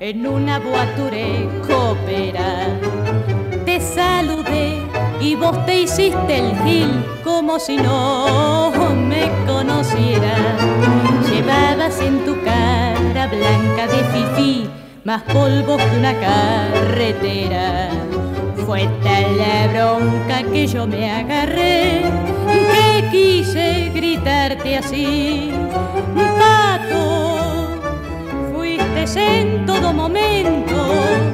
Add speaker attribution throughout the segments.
Speaker 1: en una voiture copera. Te saludé y vos te hiciste el gil como si no me conocieras. Llevabas en tu cara blanca de fifí más polvo que una carretera. Fue tal la bronca que yo me agarré que quise gritarte así: Pato, fuiste en todo momento,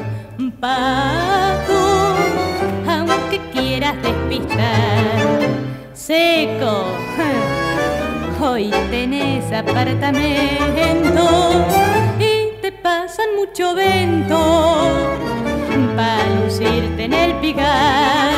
Speaker 1: Pato, aunque quieras despistar. Seco, hoy tenés apartamento y te pasan mucho vento pa' lucirte en el pigar.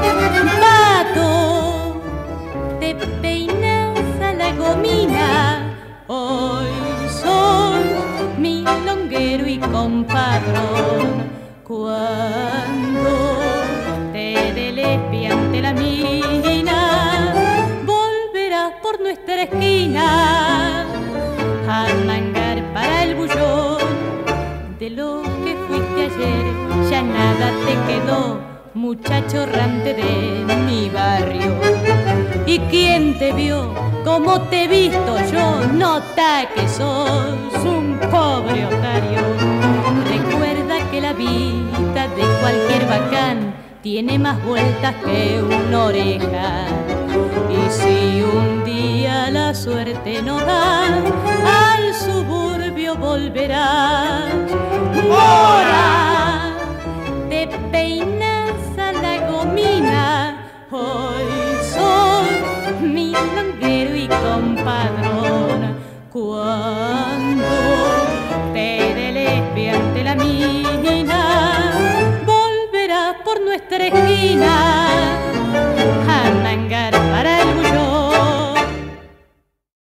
Speaker 1: Pato, te peinas a la gomina, hoy sos milonguero y compadrón. Cuando te delespe ante la mina, volverás por nuestra esquina a mangar para el bullón. De lo que fuiste ayer ya nada te quedó, muchacho errante de mi barrio. ¿Y quién te vio como te he visto yo? Nota que sos un pobre otario. Recuerda que la vida de cualquier bacán tiene más vueltas que una oreja. Y si un día la suerte no da, al suburbio volverás. Ahora te peinas a la gomina, hoy sos milonguero y compadrón. Cuando te delespe ante la mina, volverás por nuestra esquina